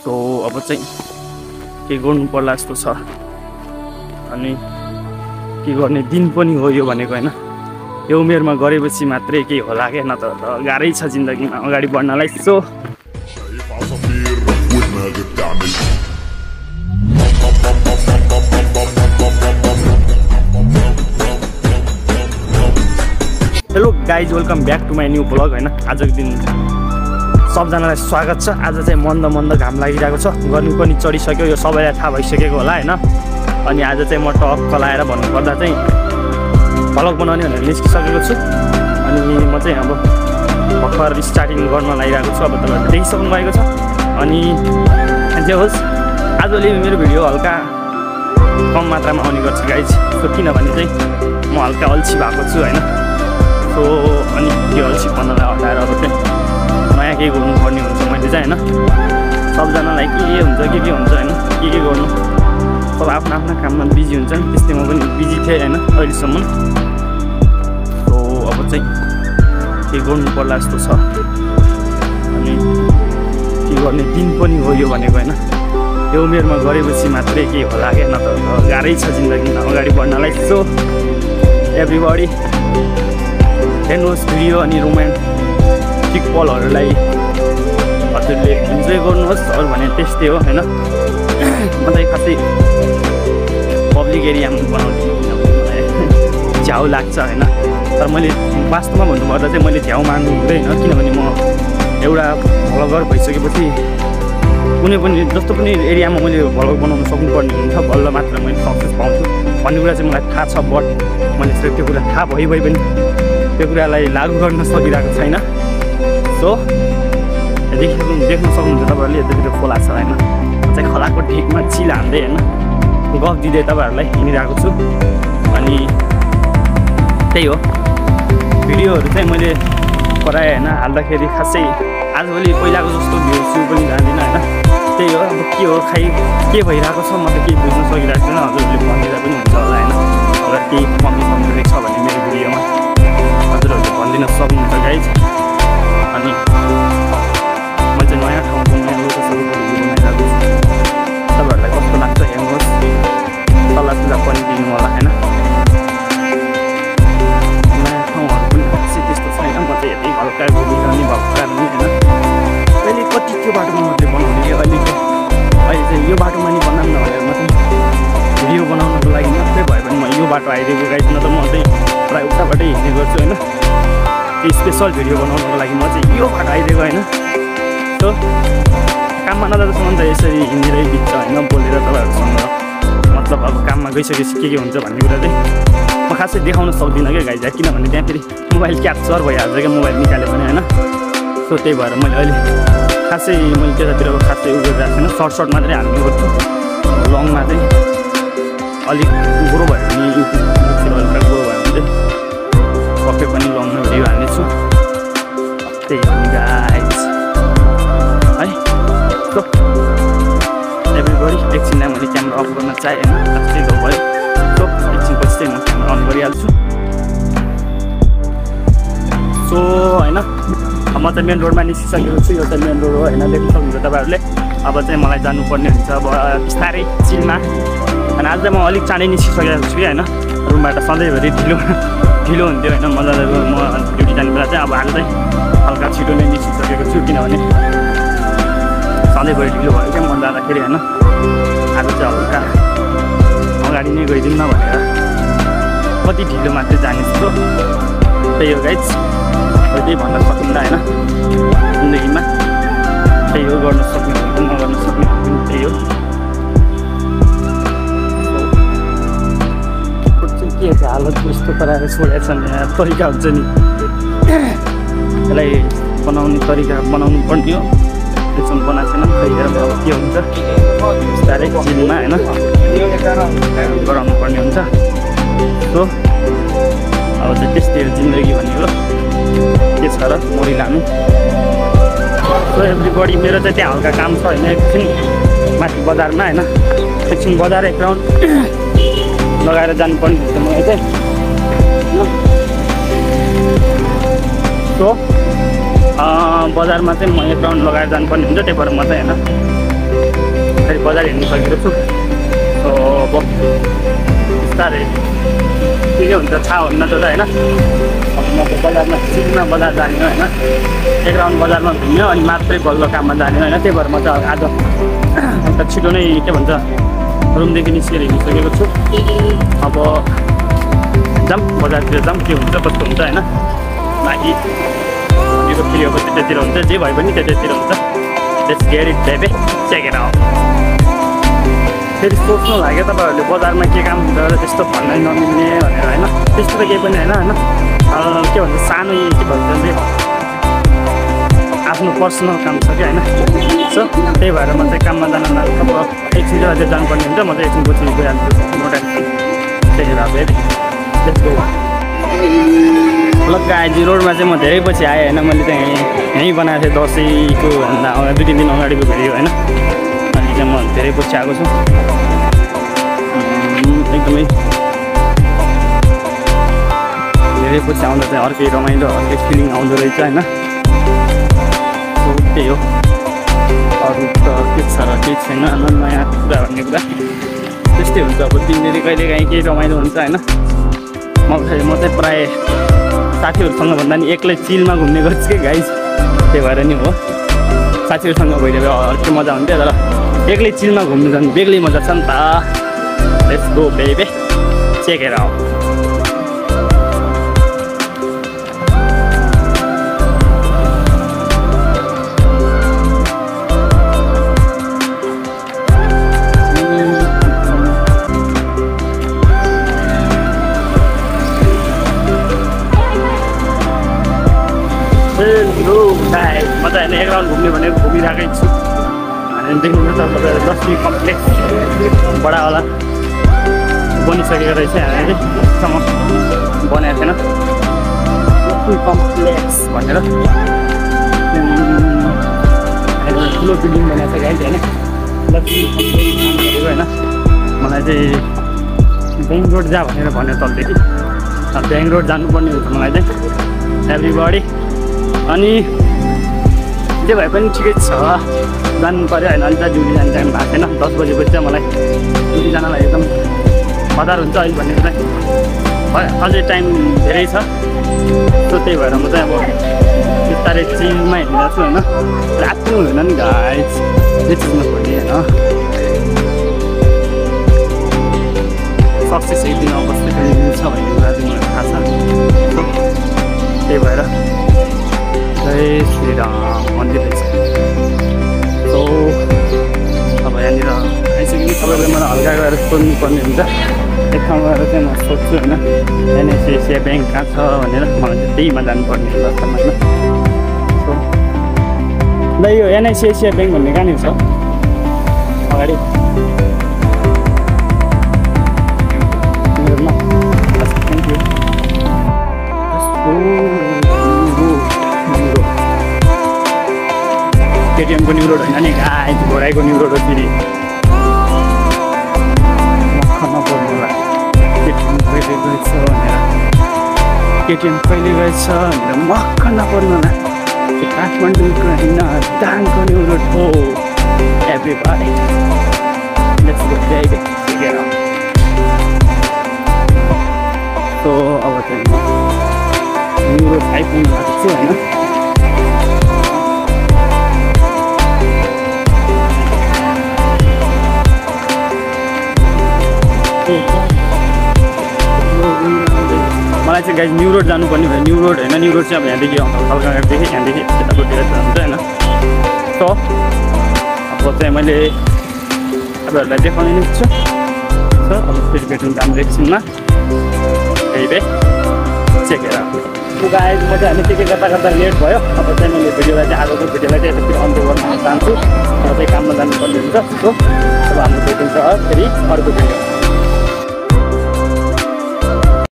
So अब चाहिँ के गर्नु पर्ला जस्तो छ अनि के गर्ने दिन पनि हो यो भनेको हैन। यो उमेरमा गरेपछि मात्रै के होला के, न त गाह्रै छ जिन्दगीमा अगाडि बढ्नलाई। So hello guys, welcome back to my new blog हैन। आजको दिन सबजनालाई स्वागत छ। आज चाहिँ मन्द मन्द घाम लागिरहेको छ, गर्मी पनि चढिसक्यो, यो सबैलाई थाहा भइसकेको होला हैन। अनि आज चाहिँ म टक्क लाएर भन्नुपर्दा चाहिँ भ्लग बनाउने भनेर निस्किसकेको छु। अनि म चाहिँ अब भर्खर स्टार्टिङ गर्न लागिरहेको छु। अब तपाईँहरूले देखिसक्नु भएको छ। अनि जे होस्, आजले मेरो भिडियो हल्का कम मात्रामा आउने गर्छ गाइज। सो किनभने चाहिँ म हल्का अल्छी भएको छु हैन। सो अनि त्यो अल्छीपनालाई हटाएर अब चाहिँ नयाँ केही गर्नुपर्ने हुन्छ मैले चाहिँ हैन। सबजनालाई के हुन्छ के हुन्छ हैन, के गर्नु, सब आफ्नो आफ्नो काममा बिजी हुन्छ नि। त्यस्तै म पनि बिजी थिएँ हैन अहिलेसम्म। सो अब चाहिँ के गर्नु पर्ला जस्तो छ अनि के गर्ने दिन पनि हो यो भनेको हैन। यो उमेरमा गरेपछि मात्रै के होला के, न त गाह्रै छ जिन्दगीमा अगाडि बढ्नलाई। सो एभ्रीबडी हेर्नुहोस् भिडियो अनि रोमान्टिक पलहरूलाई हजुरले इन्जोय गर्नुहोस्। अरू भने त्यस्तै हो हैन। म चाहिँ खासै पब्लिक एरियामा बनाउँछु किनभने झ्याउ लाग्छ हैन। तर मैले वास्तवमा भन्नुपर्दा चाहिँ मैले झ्याउ माग्नु हुँदैन, किनभने म एउटा भ्लगर भइसकेपछि कुनै पनि जस्तो पनि एरियामा मैले भ्लग बनाउन सक्नुपर्ने हुन्छ, बल्ल मात्र मैले सक्सेस पाउँछु भन्ने कुरा चाहिँ मलाई थाहा छ। बट मैले चाहिँ त्यो कुरा थाहा भइ पनि त्यो कुरालाई लागू गर्न सकिरहेको छैन। सो देख्न सक्नुहुन्छ तपाईँहरूले, यतातिर खोला छ होइन। म चाहिँ खोलाको ठिकमा चिल हान्दै होइन गफ दिँदै तपाईँहरूलाई हिँडिरहेको छु। अनि त्यही हो, भिडियोहरू चाहिँ मैले कराएँ होइन हाल्दाखेरि खासै आजभोलि पहिलाको जस्तो भ्यू सिउ पनि जाँदिनँ होइन। त्यही हो, अब के हो खै के भइरहेको छ म त केही बुझ्न सकिरहेको छैन। हजुरहरूले भनिदिँदा पनि हुन्छ होला होइन। अगर केही कमी कमजोरी छ भने मेरो भिडियोमा हजुरहरूले भनिदिन सक्नुहुन्छ गाइज। अनि म चाहिँ नयाँ ठाउँको नयाँ लोकेसनको भिडियो बनाइरहेको छु। तपाईँहरूलाई कस्तो लाग्छ हेर्नुहोस्, सल्लाह सुझाव पनि दिनु होला होइन। नयाँ ठाउँहरू पनि खासै त्यस्तो छैन। म चाहिँ यति हल्का घुमिरहने भएको कारणले होइन अहिले कति त्यो बाटोमा मात्रै बनाउने कि अहिले चाहिँ यो बाटोमा नि बनाऊँ न भनेर म चाहिँ भिडियो बनाउनको लागि मात्रै भयो भने म यो बाटो आइदिएको गाइज। न त म चाहिँ प्रायः उताबाटै हिँड्ने गर्छु होइन। त्यो स्पेसल भिडियो बनाउनको लागि म चाहिँ यो बाटो आइदिएको होइन। सो काममा नजाँदासम्म त यसरी हिँडेरै बित्छ होइन, बोलेर तपाईँहरूसँग। मतलब अब काममा गइसकेपछि के हुन्छ भन्ने कुरा चाहिँ म खासै देखाउन सक्दिनँ क्या गाइज, किनभने त्यहाँ फेरि मोबाइल क्याप्चर भइहाल्छ क्या मोबाइल निकाले पनि होइन। सो त्यही भएर मैले अहिले खासै मैले त्यतातिर खासै उयो गरिरहेको छैन, सर्ट मात्रै हाल्ने गर्छु। लङमा चाहिँ अलिक ग्रो भयो भने युट्युबतिर अलिक ग्रो भयो भने चाहिँ पक्कै पनि लङमा भिडियो हाल्नेछु। त्यही हो गाइज है। सो एभ्रीबडी एकछिनलाई मैले क्यामेरा अफ गर्न चाहेँ होइन, त्यही हो भयो। सो एकछिनपछि चाहिँ म क्यामेरा अन गरिहाल्छु। सो होइन म चाहिँ मेन रोडमा निस्किसकेको छु। यो चाहिँ मेन रोड हो होइन, देख्न सक्नुहुन्छ तपाईँहरूले। अब चाहिँ मलाई जानुपर्ने हुन्छ अब बिस्तारै चिलमा। अनि आज चाहिँ म अलिक चाँडै निस्किसकेको छु कि होइन। रुमबाट सधैँभरि ढिलो हुन्थ्यो होइन। म ड्युटी जाने बेला चाहिँ अब आज चाहिँ हल्का छिटो नै निस्किसकेको छु, किनभने सधैँभरि ढिलो भयो क्या म जाँदाखेरि होइन। आज चाहिँ हल्का अगाडि नै गइदिउँ न भनेर कति ढिलो मात्रै जाने जस्तो। त्यही हो गाइज, त्यही भन्न सकिँदा होइन जिन्दगीमा। त्यही हो, गर्न सक्ने हुन्छ नगर्न सक्ने पनि त्यही हो। के छ हालत यस्तो पाराएर छोडेको छ नि, तरिका हुन्छ नि यसलाई बनाउने तरिका बनाउनु पर्ने हो। त्यसमा बनाएको छैन खै हेर अब के हुन्छ। बिस्तारै चिलमा होइन गराउनु पर्ने हुन्छ। सो अब चाहिँ त्यस्तै हो जिन्दगी भनेको, के छ र मरिलानु। सो एभ्रीबडी मेरो चाहिँ त्यहाँ हल्का काम छ होइन। एकछिन माथि बजारमा होइन, एकछिन बजार एक राउन्ड लगाएर जानुपर्ने हुन्छ मलाई चाहिँ। सो बजारमा चाहिँ म एक राउन्ड लगाएर जानुपर्ने हुन्छ, त्यही भएर म चाहिँ होइन फेरि बजार हिँड्नु सकेको छु। सो अब बिस्तारै के हुन्छ थाहा हुन्न त होइन। अब म त बजारमा सिक्न बजार जाने होइन, एक राउन्ड बजारमा घुम्यो अनि मात्रै बल्ल काममा जाने होइन। त्यही भएर म चाहिँ आज अन्त छिटो नै के भन्छ रुमदेखि निस्केर हिँडिसकेको छु। अब जाऊँ बजारतिर जाऊँ, के हुन्छ कस्तो हुन्छ होइन। बाँकी यो फेरि अब त्यतातिर हुन्छ, जे भए पनि त्यतातिर हुन्छ। Let's get it baby, check it out. फेरि सोच्नु लाग्यो तपाईँहरूले बजारमा के काम हुन्छ र त्यस्तो भन्नै नमिल्ने भनेर होइन। त्यस्तो त केही पनि होइन के भन्छ सानो के भन्छ चाहिँ आफ्नो पर्सनल काम छ कि होइन। सो त्यही भएर म चाहिँ काममा जान अब एकछिन अझै जानुपर्ने हुन्छ। म चाहिँ एकछिन पछि गइहाल्छु, नो टेन्सन। त्यही भएर फेरि लेट्स गो। लगभग आज रोडमा चाहिँ म धेरै पछि आएँ होइन। मैले चाहिँ यहीँ बनाएको थिएँ दसैँको भन्दा 2-3 दिन अगाडिको भिडियो होइन। अनि चाहिँ म धेरै पछि आएको छु, एकदमै धेरै पछि आउँदा चाहिँ अर्कै रमाइलो अर्कै फिलिङ आउँदो रहेछ होइन। सो त्यही हो, अरू त के छ र केही छैन। नयाँ कुरा भन्ने कुरा त्यस्तै हुन्छ। अब दिनदिनै कहिलेकाहीँ केही रमाइलो हुन्छ होइन। म चाहिँ प्रायः साथीहरूसँग भन्दा नि एक्लै चिलमा घुम्ने गर्छु कि गाइज। त्यही भएर नि हो, साथीहरूसँग भइदियो अर्कै मजा हुन्थ्यो, तर एक्लै चिलमा घुम्नु जानु बेग्लै मजा छ नि त। Let's go baby, check it out. म चाहिँ होइन एक राउन्ड घुम्ने भनेको घुमिरहेकै छु। अनि देख्नुहुन्छ तपाईँहरू लक्ष्मी कम्प्लेक्स बडा होला बनिसकेको रहेछ। हामीसम्म बनाएको थिएन लक्ष्मी कम्प्लेक्स भनेर, ठुलो बिल्डिङ बनाएको छ गाइज होइन। लक्ष्मी कम्प्लेक्स होइन। मलाई चाहिँ ब्याङ्क रोड जा भनेर भन्यो तलदेखि। ब्याङ्क रोड जानुपर्ने हुन्छ मलाई चाहिँ एभ्रीबडी। अनि जे भए पनि ठिकै छ, जानु पऱ्यो होइन। अहिले त ड्युटी जाने टाइम भएको छैन। 10 बजेपछि चाहिँ मलाई ड्युटी जानलाई एकदम हतार हुन्छ अहिले भन्ने चाहिँ अझै टाइम धेरै छ। सो त्यही भएर म चाहिँ अब बिस्तारै चिलमा हिँडिरहेको छु होइन। राति हुँदैन नि गाइज, यो चिजमा पनि होइन। सक्सेस एक दिन अवस्था मिल्छ भन्ने कुरा चाहिँ मलाई थाहा छ। त्यही भएर जय श्रीराम मन्दिर रहेछ। सो अब यहाँनिर आइसक्यो। सबैले मलाई हल्का गएर सोध्नुपर्ने हुन्छ। एक ठाउँ गएर चाहिँ म सोध्छु होइन एनआइसिआइसिआई ब्याङ्क कहाँ छ भनेर। मलाई चाहिँ त्यहीमा जानुपर्ने हुन्छ होइन। सो ल यो एनआइसिआइसिआई ब्याङ्क भन्ने कहाँनिर छ अगाडि? Thank you. केटिएमको न्यू रोड होइन नि गाइज, घोडाइको न्यू रोड हो फेरि। मक्ख नपर्नु होला केटिएम कहिले गएछ भनेर, केटिएम कहिले गएछ भनेर मक्ख नपर्नु होला। त्यो काठमाडौँको होइन दाङको न्यू रोड हो everybody. Let's go baby, check it out. So अब चाहिँ न्यू रोड आइपुग्नु भएको छु होइन। मलाई चाहिँ गाइज न्यू रोड जानुपर्ने भयो। न्यू रोड होइन, न्यू रोड चाहिँ अब यहाँदेखि हल्कादेखि यहाँदेखि यतापट्टितिर जान्छ होइन। सो अब चाहिँ मैले तपाईँहरूलाई देखाउने नै छु। सो अब फेरि भेटौँ हाम्रो एकछिनमा। Baby check it out. Guys म चाहिँ हामी के गर्दा गर्दा लेट भयो। अब चाहिँ मैले भिडियोलाई चाहिँ आजको भिडियोलाई चाहिँ यतातिर अन्त गर्न चाहन्छु। अब चाहिँ काममा जानुपर्ने हुन्छ। सो अब हाम्रो भेटिन्छ फेरि अर्को भिडियो।